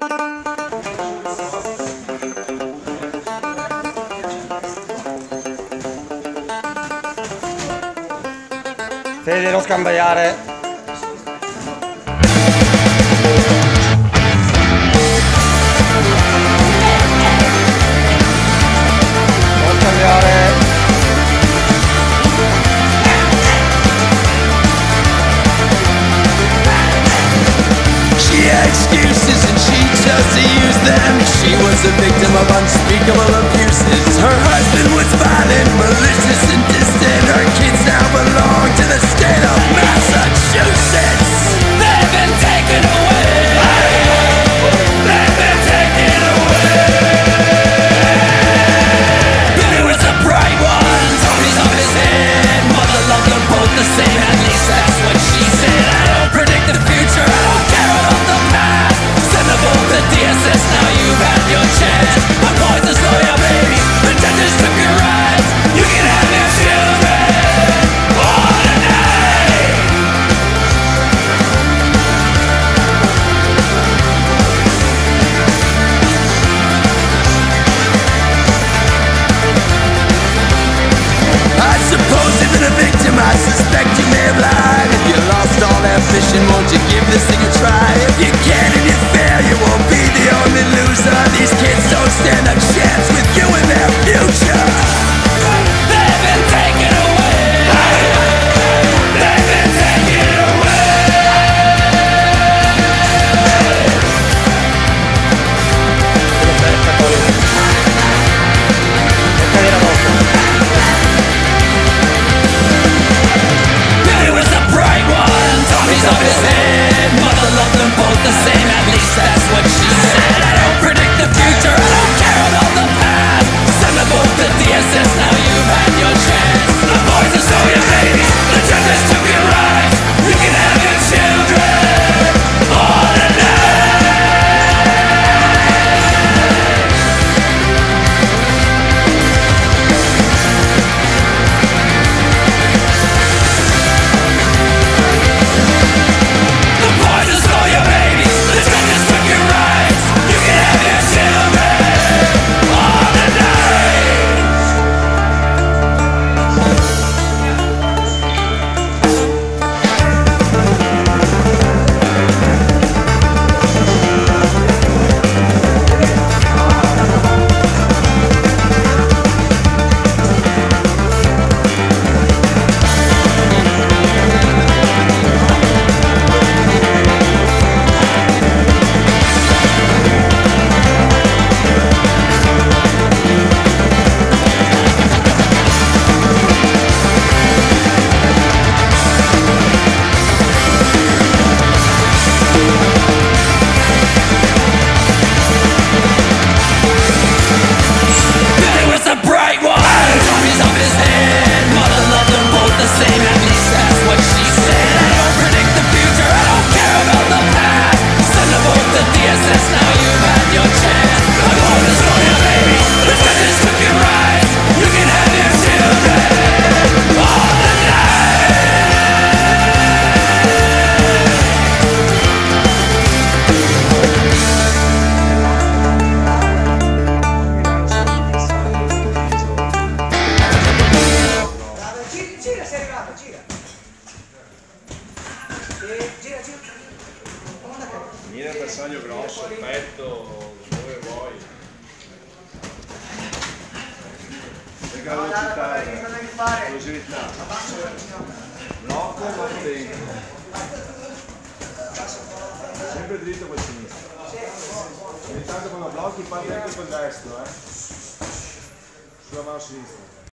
Fede, non scambiare. Non scambiare. She had excuses and she chose to use them. She was a victim of unspeakable abuses. Her husband was violent, malicious and distant. Her kids now belong to the state of Massachusetts. They've been taken away. They've been taken away. Billy was a bright one, Tony's on his head. Mother loved them both the same, at least that's what she said. I don't predict the future, I don't care about the past. Send them both to DSS, now you've had your chance. I'm going to slow your baby, the judges took your rights. You can have your children for tonight. I suppose you've been a victim, I suspect you may have lied. If you lost all ambition, won't you give this thing a try? If you can and you fail, you won't be the only loser. These kids don't stand a chance with you in their future. They've been taken away. They've been taken away. Billy was a bright one, Tommy's off his head. Mother loved them both the same, at least that's what she said. I don't predict the future, I don't care about the past. Send them both to DSS, now you've had your chance. The boys are so your babies, the judges took your rights. You can have your children all tonight. The boys are so your babies, the judges took your rights. You can have your children all tonight. Billy was a bright one, Tommy's off his head. Mother loved them both the same, at least that's what she said. I don't predict the future, I don't care about the past. Send them both to DSS, now you've had your chance. I'm going to slow your baby, the judges took your rights. You can have your children all Gira, sei arrivato, gira. Gira, gira. Viene il bersaglio grosso, petto, dove vuoi. Perché la velocità è velocità. Blocco, blocco dentro. Sempre dritto col sinistro. Ogni tanto quando blocchi parte anche col destro, sulla mano sinistra.